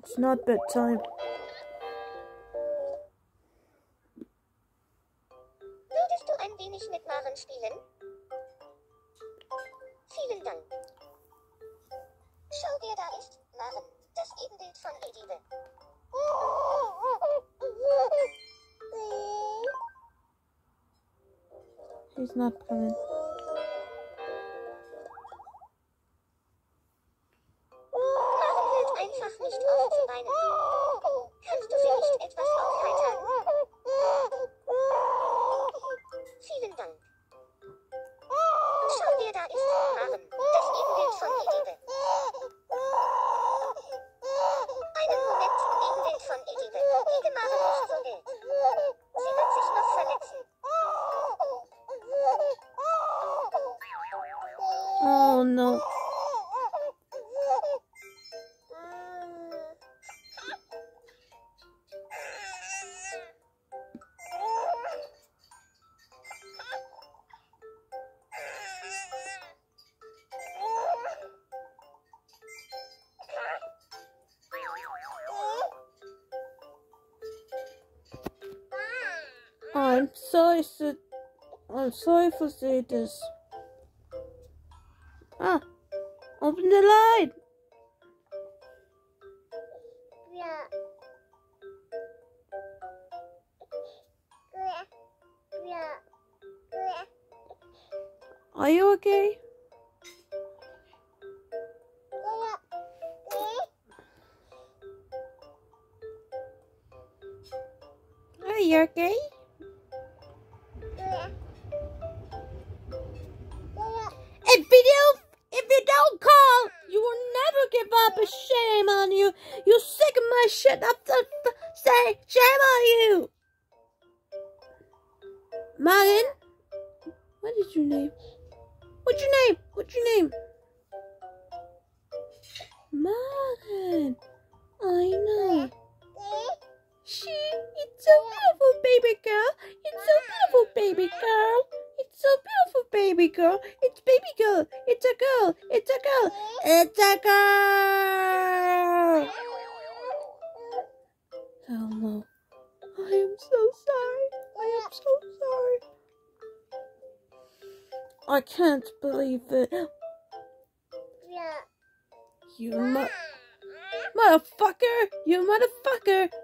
It's not bedtime. Würdest du ein wenig mit Maren spielen? Vielen Dank. Schau, wer da ist, Maren. Das Ebenbild von Edibe. He's not coming. Maren hört einfach nicht auf zu weinen. Kannst du sie nicht etwas aufheitern? Vielen Dank. Schau, wer da ist, Maren. Das Ebenbild von Edibe. Einen Moment, Ebenbild von Edibe. Liege Maren nicht so wild. Sie wird sich noch verletzen. Oh no. I'm sorry for saying this. Ah, open the light. Are you okay? Are you okay? If you don't call, you will never give up. A shame on you. You sick of my shit. Say shame on you. Maren, what is your name? What's your name? What's your name? Maren. I know. It's so beautiful, baby girl. It's so beautiful, baby girl. It's so beautiful, baby girl. It's baby girl. It's a girl. It's a girl. It's a girl. Oh no. I am so sorry. I am so sorry. I can't believe it. You motherfucker. You motherfucker.